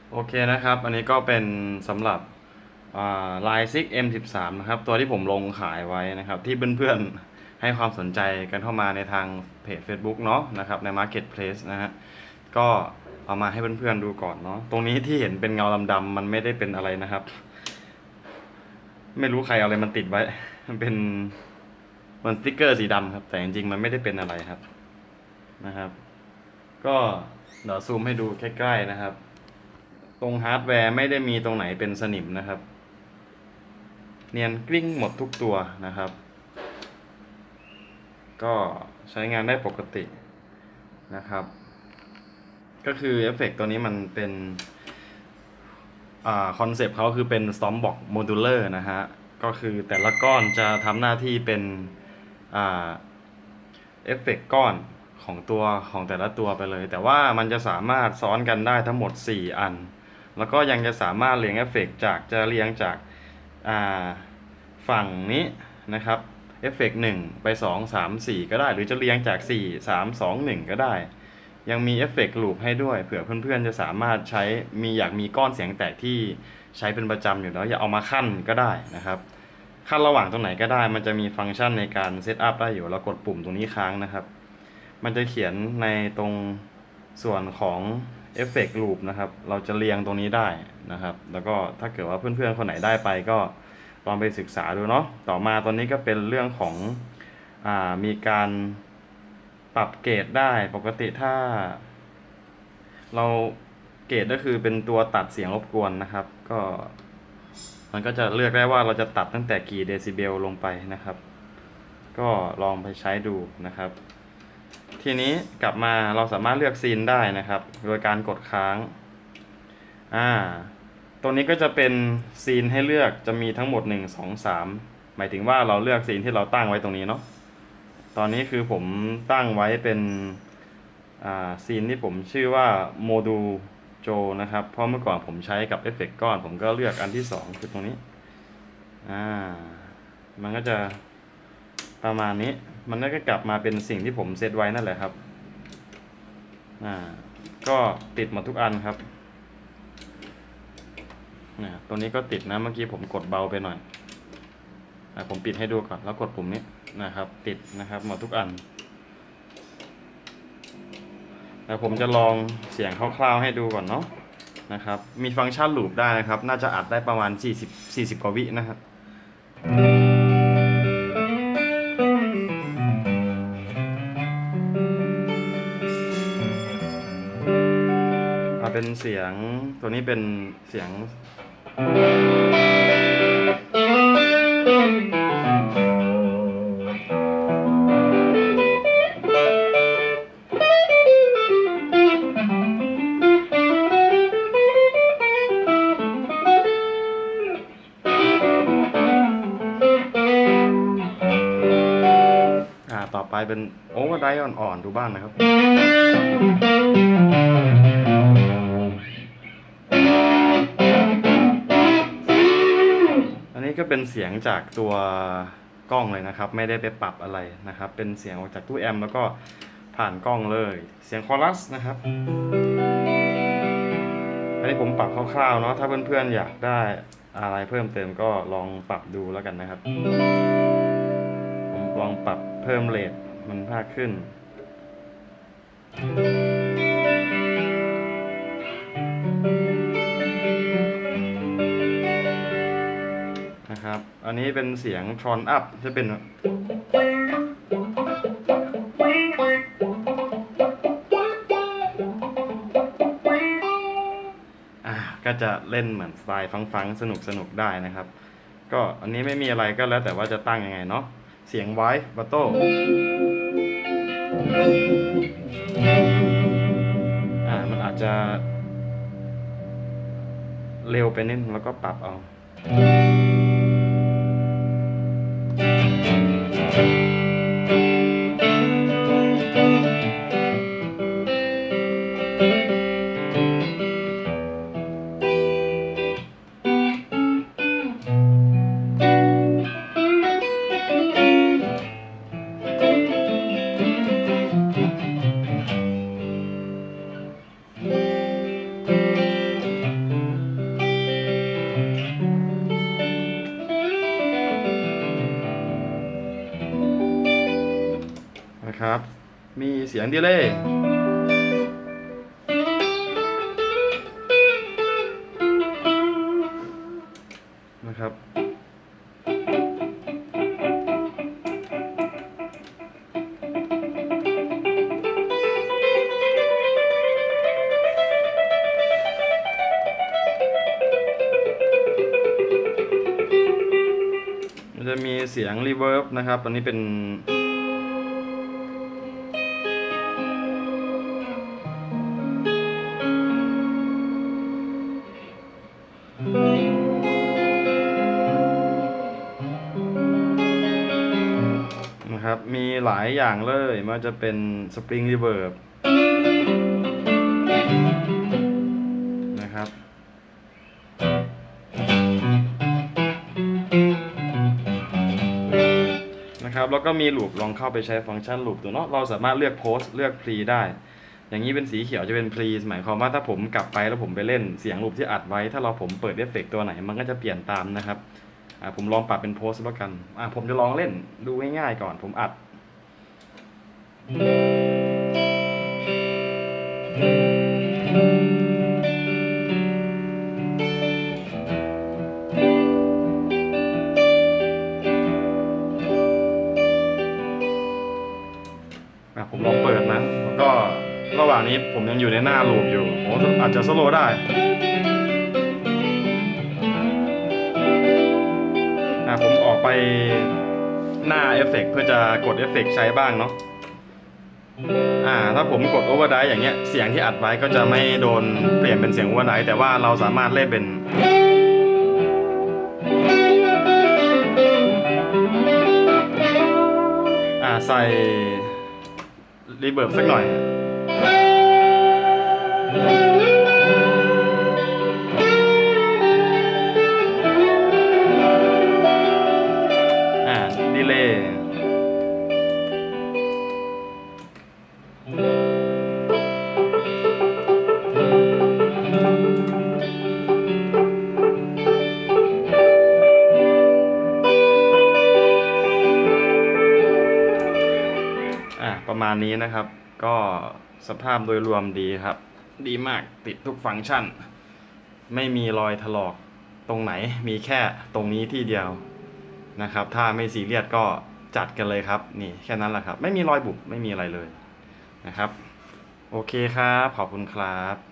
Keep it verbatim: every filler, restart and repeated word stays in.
โอเคนะครับอันนี้ก็เป็นสำหรับไลน์ซิก เอ็ม สิบสาม นะครับตัวที่ผมลงขายไว้นะครับที่เพื่อนๆให้ความสนใจกันเข้ามาในทางเพจ Facebook เนาะนะครับใน Marketplace นะฮะก็เอามาให้เพื่อนๆดูก่อนเนาะตรงนี้ที่เห็นเป็นเงาดำๆมันไม่ได้เป็นอะไรนะครับไม่รู้ใครเอาอะไรมันติดไว้มันเป็นมันสติ๊กเกอร์สีดำครับแต่จริงๆมันไม่ได้เป็นอะไรครับนะครับก็เดี๋ยวซูมให้ดูใกล้ๆนะครับตรงฮาร์ดแวร์ไม่ได้มีตรงไหนเป็นสนิมนะครับเนียนกลิ้งหมดทุกตัวนะครับก็ใช้งานได้ปกตินะครับก็คือเอฟเฟกตัวนี้มันเป็นคอนเซปต์เขาคือเป็น Stompbox Modular นะฮะก็คือแต่ละก้อนจะทำหน้าที่เป็นเอฟเฟกก้อนของตัวของแต่ละตัวไปเลยแต่ว่ามันจะสามารถซ้อนกันได้ทั้งหมดสี่อันแล้วก็ยังจะสามารถเรียงเอฟเฟกจากจะเรียงจากฝั่งนี้นะครับเอฟเฟกหนึ่งไปสอง สาม สี่ก็ได้หรือจะเรียงจากสี่ สาม สอง หนึ่งก็ได้ยังมีเอฟเฟกต์ลูปให้ด้วยเผื่อเพื่อนๆจะสามารถใช้มีอยากมีก้อนเสียงแตกที่ใช้เป็นประจำอยู่แล้วอยากเอามาขั้นก็ได้นะครับขั้นระหว่างตรงไหนก็ได้มันจะมีฟังก์ชันในการเซตอัพได้อยู่เรากดปุ่มตรงนี้ค้างนะครับมันจะเขียนในตรงส่วนของเอฟเฟกต์ลูปนะครับเราจะเรียงตรงนี้ได้นะครับแล้วก็ถ้าเกิดว่าเพื่อนๆคนไหนได้ไปก็ลองไปศึกษาดูเนาะต่อมาตอนนี้ก็เป็นเรื่องของอ่ามีการปรับเกรดได้ปกติถ้าเราเกรดก็คือเป็นตัวตัดเสียงรบกวนนะครับก็มันก็จะเลือกได้ว่าเราจะตัดตั้งแต่กี่เดซิเบลลงไปนะครับก็ลองไปใช้ดูนะครับทีนี้กลับมาเราสามารถเลือกซีนได้นะครับโดยการกดค้างอ่าตัวนี้ก็จะเป็นซีนให้เลือกจะมีทั้งหมดหนึ่ง สอง สามหมายถึงว่าเราเลือกซีนที่เราตั้งไว้ตรงนี้เนาะตอนนี้คือผมตั้งไว้เป็นซีนที่ผมชื่อว่าโมดูลโจนะครับเพราะเมื่อก่อนผมใช้กับเอฟเฟกต์ก้อนผมก็เลือกอันที่สองคือตรงนี้อ่ามันก็จะประมาณนี้มันก็กลับมาเป็นสิ่งที่ผมเซตไว้นั่นแหละครับอ่าก็ติดหมดทุกอันครับนะตัวนี้ก็ติดนะเมื่อกี้ผมกดเบาไปหน่อยอ่าผมปิดให้ดูก่อนแล้วกดปุ่มนี้นะครับติดนะครับหมดทุกอันแต่ผมจะลองเสียงคร่าวๆให้ดูก่อนเนาะนะครับมีฟังก์ชันลูปได้นะครับน่าจะอัดได้ประมาณสี่สิบ สี่สิบกว่าวินะครับเอาเป็นเสียงตัวนี้เป็นเสียงต่อไปเป็นโอเวอร์ไดร์อ่อนๆดูบ้างนะครับอันนี้ก็เป็นเสียงจากตัวกล้องเลยนะครับไม่ได้ไปปรับอะไรนะครับเป็นเสียงออกจากตู้แอมป์แล้วก็ผ่านกล้องเลยเสียงคอรัสนะครับอันนี้ผมปรับคร่าวๆเนาะถ้าเพื่อนๆอยากได้อะไรเพิ่มเติมก็ลองปรับดูแล้วกันนะครับผมลองปรับเพิ่มเรทมันมากขึ้นนะครับอันนี้เป็นเสียงทรอนอัพจะเป็นก็จะเล่นเหมือนสไตล์ฟังๆสนุกๆได้นะครับก็อันนี้ไม่มีอะไรก็แล้วแต่ว่าจะตั้งยังไงเนาะเสียงไวฟ์บัตโต้อ่ามันอาจจะเร็วไปนิดแล้วก็ปรับเอาเสียงดีเลยนะครับมันจะมีเสียงรีเวิร์บนะครับอันนี้เป็นนะครับมีหลายอย่างเลยมันจะเป็นสปริงรีเวิร์บนะครับนะครับแล้วก็มีลูปลองเข้าไปใช้ฟังก์ชันลูปตัวเนาะเราสามารถเลือกโพสเลือกพรีได้อย่างนี้เป็นสีเขียวจะเป็นพรีหมายความว่าถ้าผมกลับไปแล้วผมไปเล่นเสียงลูปที่อัดไว้ถ้าเราผมเปิดเอฟเฟกต์ตัวไหนมันก็จะเปลี่ยนตามนะครับอ่าผมลองปรับเป็นโพสแล้วกันอ่าผมจะลองเล่นดูง่ายๆก่อนผมอัดผมลองเปิดนะแล้วก็ระหว่างนี้ผมยังอยู่ในหน้าลูปอยู่โอ้อาจจะสโลว์ได้อ่ะผมออกไปหน้าเอฟเฟกต์เพื่อจะกดเอฟเฟกต์ใช้บ้างเนาะอ่าถ้าผมกดโอเวอร์ไดร์อย่างเงี้ยเสียงที่อัดไว้ก็จะไม่โดนเปลี่ยนเป็นเสียงโอเวอร์ไดร์แต่ว่าเราสามารถเล่นเป็นอ่าใส่รีเวิร์บสักหน่อยอ่าดีเลย์ประมาณนี้นะครับก็สภาพโดยรวมดีครับดีมากติดทุกฟังก์ชันไม่มีรอยถลอกตรงไหนมีแค่ตรงนี้ที่เดียวนะครับถ้าไม่ซีเรียสก็จัดกันเลยครับนี่แค่นั้นแหละครับไม่มีรอยบุบไม่มีอะไรเลยนะครับโอเคครับขอบคุณครับ